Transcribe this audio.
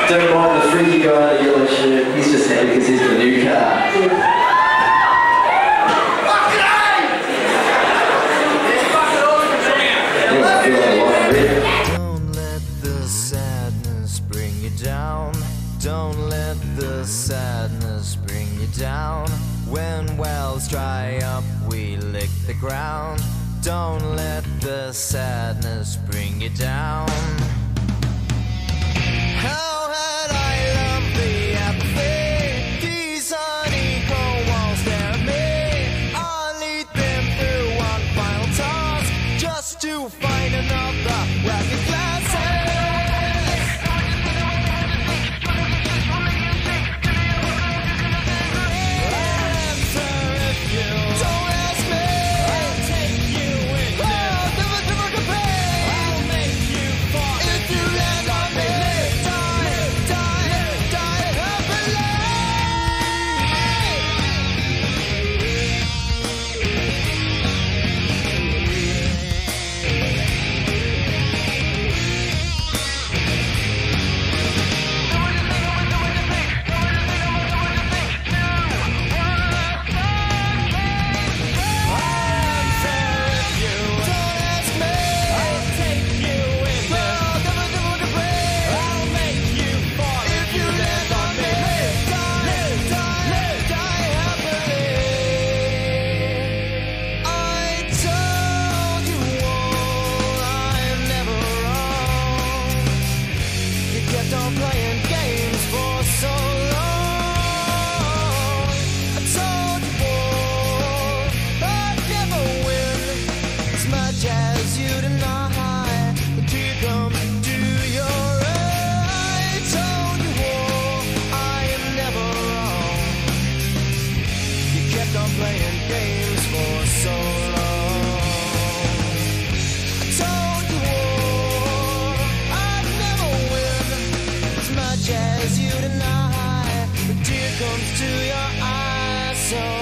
Don't mind the freaky guy in the yellow shirt. He's just happy because he's the new car. Don't let the sadness bring you down. Don't let the sadness bring you down. When wells dry up, we lick the ground. Don't let the sadness bring you down. How had I loved the apathy? These honeycomb walls stare at me. I'll lead them through one final task, just to find another ragged glasses. Playing games for so long. I told you, boy, I'd never win. As much as you deny, the tear comes to your eye. I told you, boy, I am never wrong. You kept on playing games for so long. I told you, boy, I'd never win. As much as you deny, the tear comes to your eyes. So